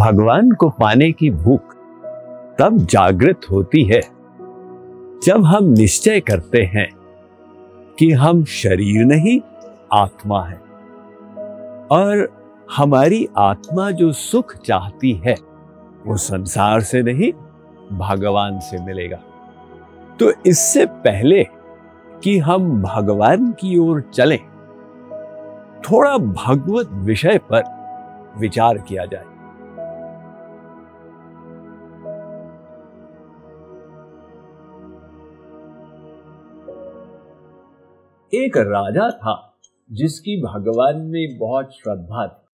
भगवान को पाने की भूख तब जागृत होती है जब हम निश्चय करते हैं कि हम शरीर नहीं आत्मा है, और हमारी आत्मा जो सुख चाहती है वो संसार से नहीं भगवान से मिलेगा। तो इससे पहले कि हम भगवान की ओर चलें, थोड़ा भगवत विषय पर विचार किया जाए। एक राजा था जिसकी भगवान में बहुत श्रद्धा थी।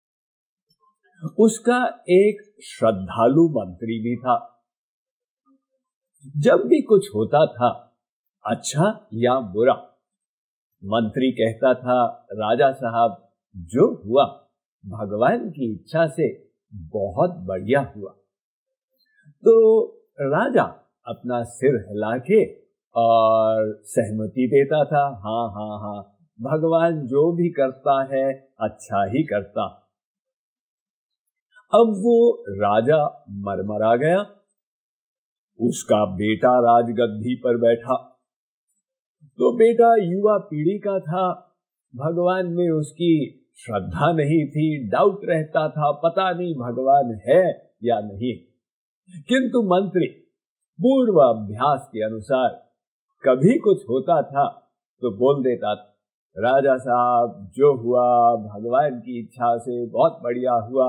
उसका एक श्रद्धालु मंत्री भी था। जब भी कुछ होता था, अच्छा या बुरा, मंत्री कहता था, राजा साहब जो हुआ भगवान की इच्छा से बहुत बढ़िया हुआ। तो राजा अपना सिर हिला के और सहमति देता था, हाँ हाँ हाँ, भगवान जो भी करता है अच्छा ही करता। अब वो राजा मरमरा गया। उसका बेटा राजगद्दी पर बैठा। तो बेटा युवा पीढ़ी का था, भगवान में उसकी श्रद्धा नहीं थी, डाउट रहता था, पता नहीं भगवान है या नहीं। किंतु मंत्री पूर्व अभ्यास के अनुसार कभी कुछ होता था तो बोल देता था, राजा साहब जो हुआ भगवान की इच्छा से बहुत बढ़िया हुआ।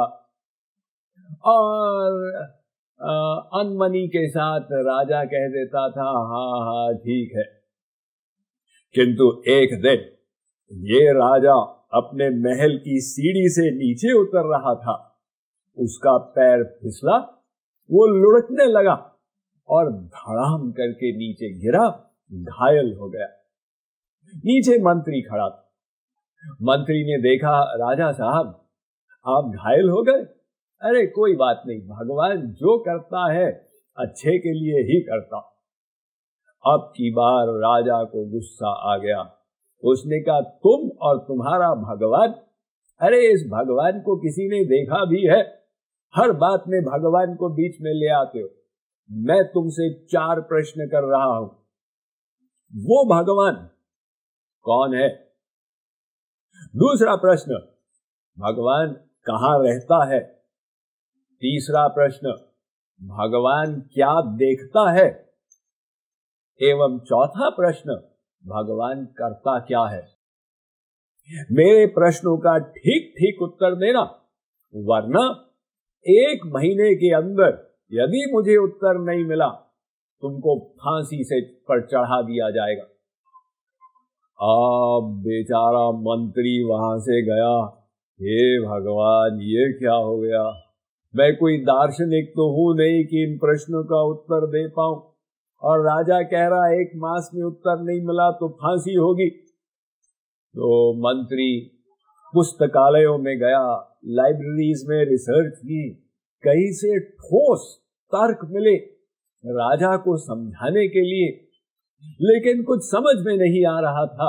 और अनमनी के साथ राजा कह देता था, हाँ हाँ ठीक है। किंतु एक दिन ये राजा अपने महल की सीढ़ी से नीचे उतर रहा था। उसका पैर फिसला, वो लुढ़कने लगा और धड़ाम करके नीचे गिरा, घायल हो गया। नीचे मंत्री खड़ा था। मंत्री ने देखा, राजा साहब आप घायल हो गए। अरे कोई बात नहीं, भगवान जो करता है अच्छे के लिए ही करता। अब की बार राजा को गुस्सा आ गया। उसने कहा, तुम और तुम्हारा भगवान, अरे इस भगवान को किसी ने देखा भी है? हर बात में भगवान को बीच में ले आते हो। मैं तुमसे 4 प्रश्न कर रहा हूं। वो भगवान कौन है? दूसरा प्रश्न, भगवान कहां रहता है? तीसरा प्रश्न, भगवान क्या देखता है? एवं चौथा प्रश्न, भगवान करता क्या है? मेरे प्रश्नों का ठीक ठीक उत्तर देना, वरना 1 महीने के अंदर यदि मुझे उत्तर नहीं मिला, तुमको फांसी से पर चढ़ा दिया जाएगा। अब बेचारा मंत्री वहां से गया, हे भगवान ये क्या हो गया? मैं कोई दार्शनिक तो हूं नहीं कि इन प्रश्नों का उत्तर दे पाऊं, और राजा कह रहा 1 मास में उत्तर नहीं मिला तो फांसी होगी। तो मंत्री पुस्तकालयों में गया, लाइब्रेरीज में रिसर्च की, कहीं से ठोस तर्क मिले राजा को समझाने के लिए, लेकिन कुछ समझ में नहीं आ रहा था।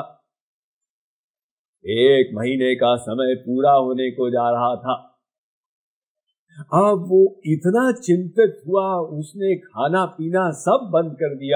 1 महीने का समय पूरा होने को जा रहा था। अब वो इतना चिंतित हुआ, उसने खाना पीना सब बंद कर दिया।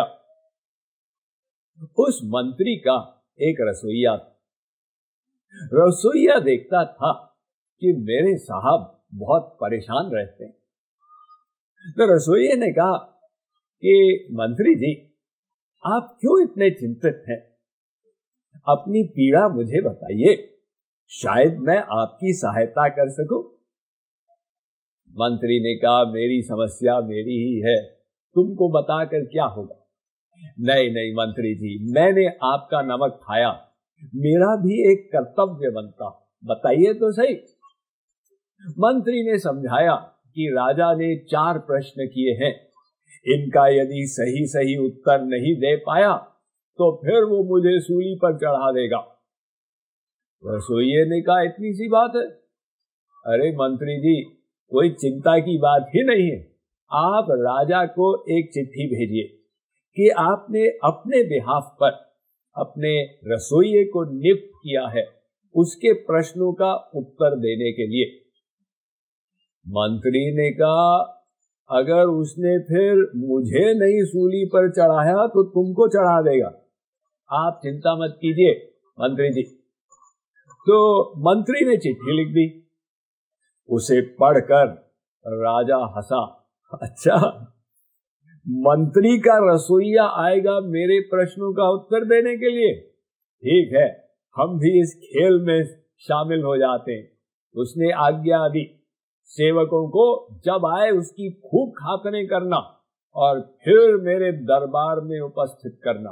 उस मंत्री का एक रसोइया था। रसोइया देखता था कि मेरे साहब बहुत परेशान रहते हैं। तो रसोइये ने कहा कि मंत्री जी आप क्यों इतने चिंतित हैं? अपनी पीड़ा मुझे बताइए, शायद मैं आपकी सहायता कर सकूं। मंत्री ने कहा, मेरी समस्या मेरी ही है, तुमको बताकर क्या होगा? नहीं नहीं मंत्री जी, मैंने आपका नमक खाया, मेरा भी एक कर्तव्य बनता, बताइए तो सही। मंत्री ने समझाया कि राजा ने 4 प्रश्न किए हैं, इनका यदि सही सही उत्तर नहीं दे पाया तो फिर वो मुझे सूली पर चढ़ा देगा। रसोइये ने कहा, इतनी सी बात है? अरे मंत्री जी, कोई चिंता की बात ही नहीं है। आप राजा को एक चिट्ठी भेजिए कि आपने अपने बिहाफ पर अपने रसोइये को नियुक्त किया है उसके प्रश्नों का उत्तर देने के लिए। मंत्री ने कहा, अगर उसने फिर मुझे नहीं सूली पर चढ़ाया तो तुमको चढ़ा देगा, आप चिंता मत कीजिए मंत्री जी। तो मंत्री ने चिट्ठी लिख दी। उसे पढ़कर राजा हंसा। अच्छा, मंत्री का रसोइया आएगा मेरे प्रश्नों का उत्तर देने के लिए? ठीक है, हम भी इस खेल में शामिल हो जाते हैं। उसने आज्ञा दी, सेवकों को जब आए उसकी खूब खातने करना और फिर मेरे दरबार में उपस्थित करना।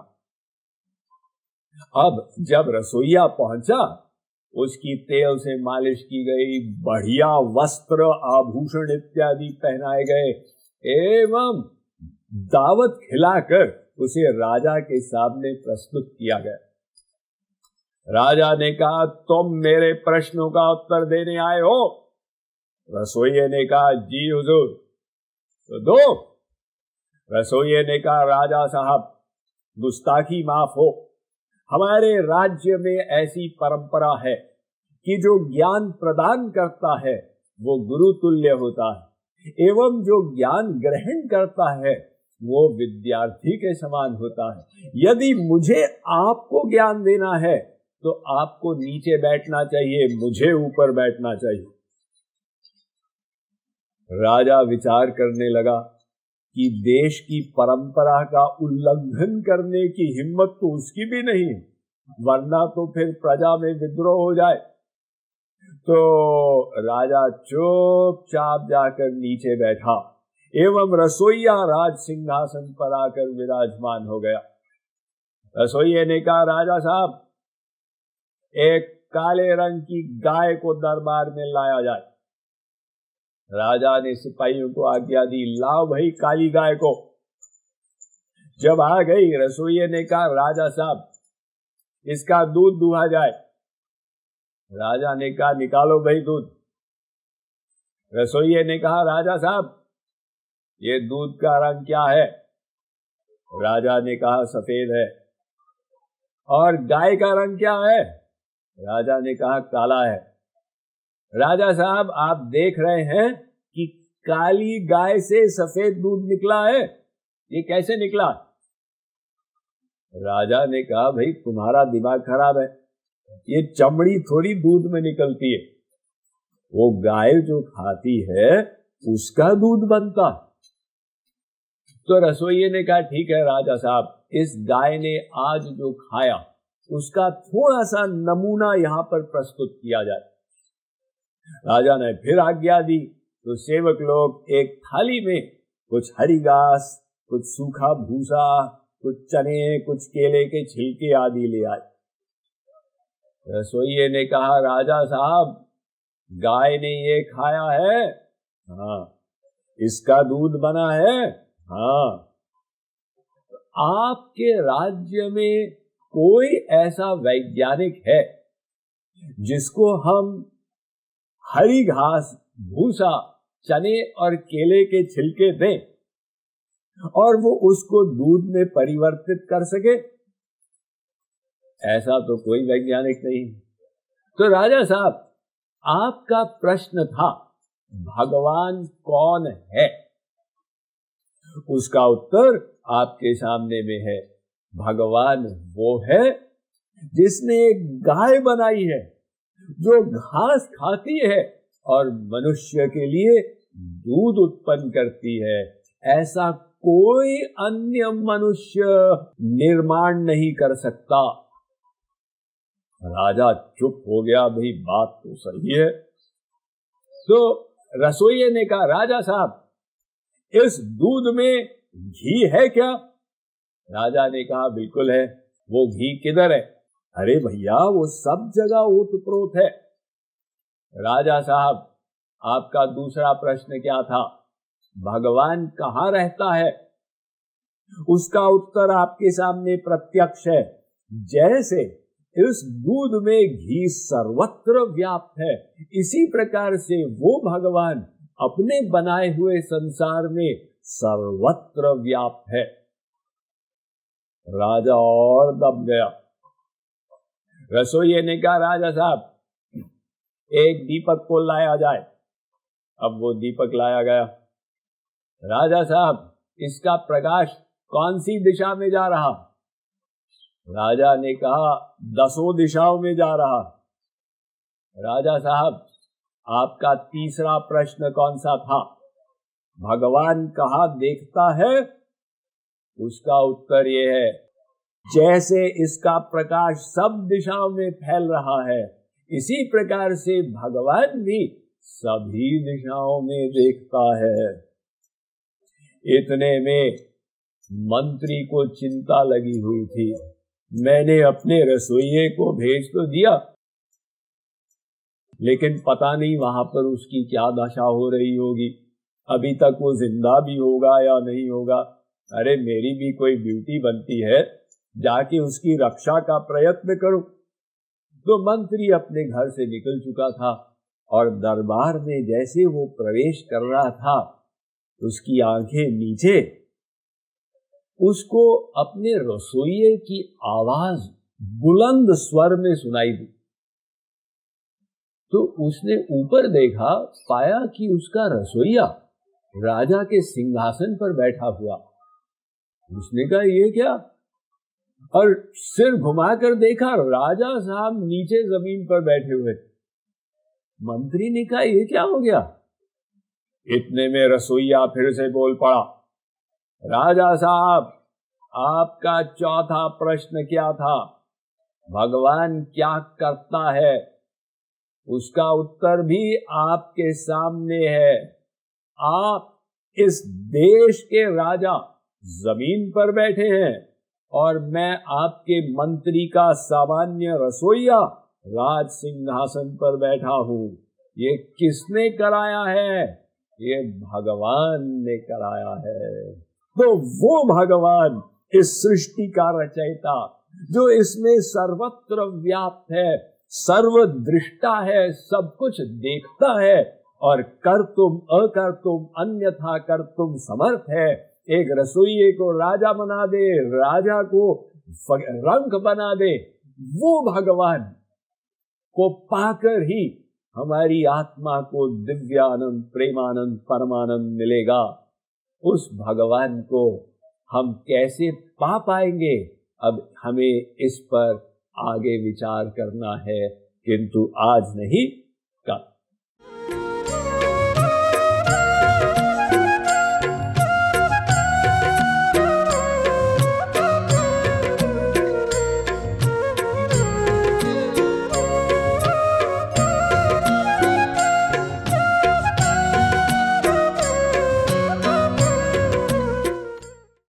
अब जब रसोइया पहुंचा, उसकी तेल से मालिश की गई, बढ़िया वस्त्र आभूषण इत्यादि पहनाए गए एवं दावत खिलाकर उसे राजा के सामने प्रस्तुत किया गया। राजा ने कहा, तुम मेरे प्रश्नों का उत्तर देने आए हो? रसोइये ने कहा, जी हुजूर। तो दो। रसोइये ने कहा, राजा साहब, गुस्ताखी माफ हो, हमारे राज्य में ऐसी परंपरा है कि जो ज्ञान प्रदान करता है वो गुरु तुल्य होता है, एवं जो ज्ञान ग्रहण करता है वो विद्यार्थी के समान होता है। यदि मुझे आपको ज्ञान देना है तो आपको नीचे बैठना चाहिए, मुझे ऊपर बैठना चाहिए। राजा विचार करने लगा कि देश की परंपरा का उल्लंघन करने की हिम्मत तो उसकी भी नहीं, वरना तो फिर प्रजा में विद्रोह हो जाए। तो राजा चुपचाप जाकर नीचे बैठा एवं रसोइया राज सिंहासन पर आकर विराजमान हो गया। रसोइये ने कहा, राजा साहब, एक काले रंग की गाय को दरबार में लाया जाए। राजा ने सिपाहियों को आज्ञा दी, लाओ भाई काली गाय को। जब आ गई, रसोइये ने कहा, राजा साहब, इसका दूध दुहा जाए। राजा ने कहा, निकालो भाई दूध। रसोइये ने कहा, राजा साहब, ये दूध का रंग क्या है? राजा ने कहा, सफेद है। और गाय का रंग क्या है? राजा ने कहा, काला है। राजा साहब, आप देख रहे हैं कि काली गाय से सफेद दूध निकला है, ये कैसे निकला? राजा ने कहा, भाई तुम्हारा दिमाग खराब है, ये चमड़ी थोड़ी दूध में निकलती है, वो गाय जो खाती है उसका दूध बनता। तो रसोइये ने कहा, ठीक है राजा साहब, इस गाय ने आज जो खाया उसका थोड़ा सा नमूना यहां पर प्रस्तुत किया जाए। राजा ने फिर आज्ञा दी। तो सेवक लोग एक थाली में कुछ हरी घास, कुछ सूखा भूसा, कुछ चने, कुछ केले के छिलके आदि ले आए। रसोइये ने कहा, राजा साहब, गाय ने ये खाया है? हाँ। इसका दूध बना है? हाँ। आपके राज्य में कोई ऐसा वैज्ञानिक है जिसको हम हरी घास, भूसा, चने और केले के छिलके दें और वो उसको दूध में परिवर्तित कर सके? ऐसा तो कोई वैज्ञानिक नहीं। तो राजा साहब, आपका प्रश्न था भगवान कौन है? उसका उत्तर आपके सामने में है। भगवान वो है जिसने एक गाय बनाई है जो घास खाती है और मनुष्य के लिए दूध उत्पन्न करती है। ऐसा कोई अन्य मनुष्य निर्माण नहीं कर सकता। राजा चुप हो गया, भाई बात तो सही है। तो रसोइये ने कहा, राजा साहब, इस दूध में घी है क्या? राजा ने कहा, बिल्कुल है। वो घी किधर है? अरे भैया, वो सब जगह ओतप्रोत है। राजा साहब, आपका दूसरा प्रश्न क्या था? भगवान कहाँ रहता है? उसका उत्तर आपके सामने प्रत्यक्ष है। जैसे इस दूध में घी सर्वत्र व्याप्त है, इसी प्रकार से वो भगवान अपने बनाए हुए संसार में सर्वत्र व्याप्त है। राजा और दब गया। रसोइये ने कहा, राजा साहब, एक दीपक को लाया जाए। अब वो दीपक लाया गया। राजा साहब, इसका प्रकाश कौन सी दिशा में जा रहा? राजा ने कहा, 10 दिशाओं में जा रहा। राजा साहब, आपका तीसरा प्रश्न कौन सा था? भगवान कहाँ देखता है? उसका उत्तर ये है, जैसे इसका प्रकाश सब दिशाओं में फैल रहा है, इसी प्रकार से भगवान भी सभी दिशाओं में देखता है। इतने में मंत्री को चिंता लगी हुई थी। मैंने अपने रसोइये को भेज तो दिया, लेकिन पता नहीं वहां पर उसकी क्या दशा हो रही होगी। अभी तक वो जिंदा भी होगा या नहीं होगा। अरे मेरी भी कोई ड्यूटी बनती है, जाके उसकी रक्षा का प्रयत्न करूं। तो मंत्री अपने घर से निकल चुका था और दरबार में जैसे वो प्रवेश कर रहा था, उसकी आंखें नीचे, उसको अपने रसोइये की आवाज बुलंद स्वर में सुनाई दी। तो उसने ऊपर देखा, पाया कि उसका रसोइया राजा के सिंहासन पर बैठा हुआ। उसने कहा, ये क्या? और सिर घुमाकर देखा, राजा साहब नीचे जमीन पर बैठे हुए। मंत्री ने कहा, ये क्या हो गया? इतने में रसोइया फिर से बोल पड़ा, राजा साहब, आपका चौथा प्रश्न क्या था? भगवान क्या करता है? उसका उत्तर भी आपके सामने है। आप इस देश के राजा जमीन पर बैठे हैं और मैं आपके मंत्री का सामान्य रसोइया राज सिंहासन पर बैठा हूं। ये किसने कराया है? ये भगवान ने कराया है। तो वो भगवान, इस सृष्टि का रचयिता, जो इसमें सर्वत्र व्याप्त है, सर्वदृष्टा है, सब कुछ देखता है और कर तुम अकर तुम अन्यथा कर तुम समर्थ है, एक रसोइये को राजा बना दे, राजा को रंक बना दे, वो भगवान को पाकर ही हमारी आत्मा को दिव्यानंद, प्रेमानंद, परमानंद मिलेगा। उस भगवान को हम कैसे पा पाएंगे? अब हमें इस पर आगे विचार करना है, किंतु आज नहीं,